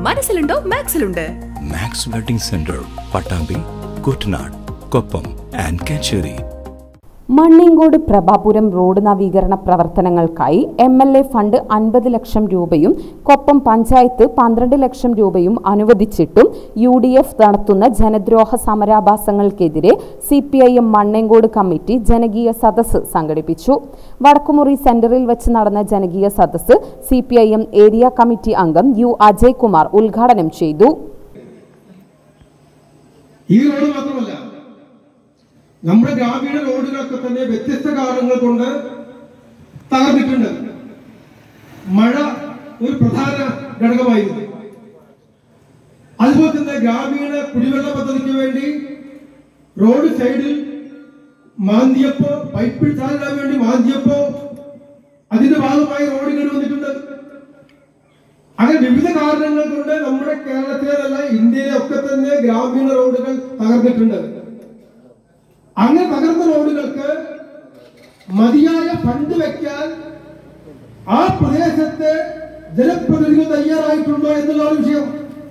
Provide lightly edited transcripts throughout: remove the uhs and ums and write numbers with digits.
മനസ്സിലുണ്ടോ മാക്സിലുണ്ട്. Max wedding centre, Pattambi, Kuttanad, Koppam and Kacheri. Mannincode Prabhapuram road നവീകരണ പ്രവർത്തനങ്ങൾക്കായി MLA ഫണ്ട് 50 ലക്ഷം രൂപയും കൊപ്പം പഞ്ചായത്ത് 12 ലക്ഷം രൂപയും അനുവദിച്ചിട്ടും UDF നടത്തുന്ന ജനദ്രോഹ സമരാഭാസങ്ങൾക്കെതിരെ CPIM മണ്ണിങ്കോട് കമ്മിറ്റി ജനകീയ സദസ്സ് സംഘടിപ്പിച്ചു. വടക്കുമുറി സെന്ററിൽ വെച്ച് നടന്ന ജനകീയ സദസ്സ് CPIM ഏരിയ കമ്മിറ്റി അംഗം U അജയ് കുമാർ ഉദ്ഘാടനം ചെയ്തു. നമ്മുടെ ഗ്രാമീണ റോഡുകളൊക്കെ തന്നെ വ്യത്യസ്ത കാരണങ്ങൾ കൊണ്ട് തകർന്നിട്ടുണ്ട്. മഴ ഒരു പ്രധാന ഘടകമായിരുന്നു. അതുപോലെ തന്നെ ഗ്രാമീണ കുടിവെള്ള പദ്ധതിക്ക് വേണ്ടി റോഡ് സൈഡിൽ മാന്തിയപ്പോ, പൈപ്പിൽ ചാലിടാൻ വേണ്ടി മാന്തിയപ്പോ അതിന്റെ ഭാഗമായി റോഡുകൾ വന്നിട്ടുണ്ട്. അങ്ങനെ വിവിധ കാരണങ്ങൾ കൊണ്ട് നമ്മുടെ കേരളത്തിലേതല്ല ഇന്ത്യയിലെ ഒക്കെ തന്നെ ഗ്രാമീണ റോഡുകൾ തകർന്നിട്ടുണ്ട്. അങ്ങനെ തകർന്ന റോഡുകൾക്ക് മതിയായ ഫണ്ട് വെക്കാൻ ആ പ്രദേശത്തെ ജനപ്രതിനിധികൾ തയ്യാറായിട്ടുണ്ടോ എന്നുള്ളതാണ് വിഷയം.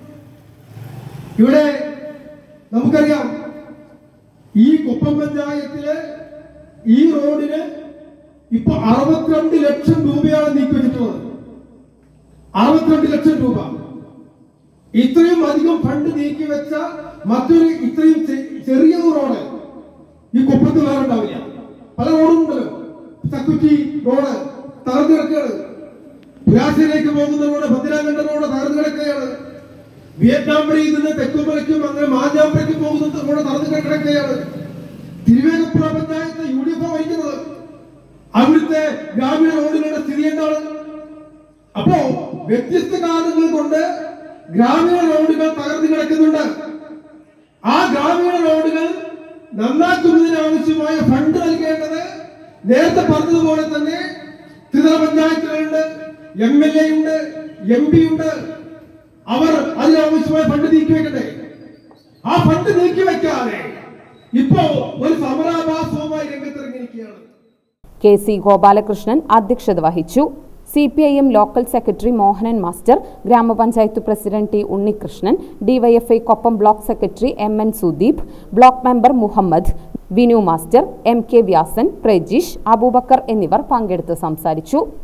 ഇവിടെ നമുക്കറിയാം, ഈ കൊപ്പം പഞ്ചായത്തിലെ ഈ റോഡിന് ഇപ്പൊ 62 ലക്ഷം രൂപയാണ് നീക്കിവെച്ചിട്ടുള്ളത്. 62 ലക്ഷം രൂപ. ഇത്രയും അധികം ഫണ്ട് നീക്കിവെച്ച മറ്റൊരു ഇത്രയും ചെറിയ റോഡ് ഈ കൊപ്പത്ത് വേറെ ഉണ്ടാവില്ല. പല റോഡും ഉണ്ടല്ലോ. ചക്കുറ്റി റോഡ് തകർന്നു കിടക്കുകയാണ്. പുരാശയിലേക്ക് പോകുന്ന റോഡ്, ഭദ്രാങ്കണ്ട റോഡ് തകർന്നു കിടക്കുകയാണ്. വിയറ്റ്നാം വഴിയിൽ നിന്ന് തെക്കുമലയ്ക്കും അങ്ങനെ മാഞ്ഞാമ്പലയ്ക്കും പോകുന്ന റോഡ് തകർന്നു കിടക്കുകയാണ്. തിരുവേഗപ്പുറ പഞ്ചായത്ത് UDF വഹിക്കുന്നത്. അവിടുത്തെ ഗ്രാമീണ റോഡുകളുടെ സ്ഥിതി എന്താണ്? അപ്പോ വ്യത്യസ്ത കാരണങ്ങൾ കൊണ്ട് ഗ്രാമീണ റോഡുകൾ തകർന്നു കിടക്കുന്നുണ്ട്. ആ ഗ്രാമീണ റോഡുകൾ നന്നാക്കുന്നതിന് ആവശ്യമായ ഫണ്ട് നൽകേണ്ടത് നേരത്തെ പറഞ്ഞതുപോലെ തന്നെ ത്രിതല പഞ്ചായത്തുകളുണ്ട്, MLA ഉണ്ട്, MP ഉണ്ട്. അവർ അതിനാവശ്യമായ ഫണ്ട് നീക്കിവെക്കട്ടെ. ആ ഫണ്ട് നീക്കിവെക്കാതെ ഇപ്പോ ഒരു സമരാഭാസവുമായി രംഗത്തിറങ്ങിയിരിക്കുകയാണ്. KC ഗോപാലകൃഷ്ണൻ അധ്യക്ഷത വഹിച്ചു. CPIM local secretary Mohanan master, grama panchayat president T Unnikrishnan, DYFI Koppam block secretary MN Sudeep, block member Muhammad, Vinu master, MK Vyasan, Prajeesh, Abubakar എന്നിവർ പങ്കെടുത്ത് സംസാരിച്ചു.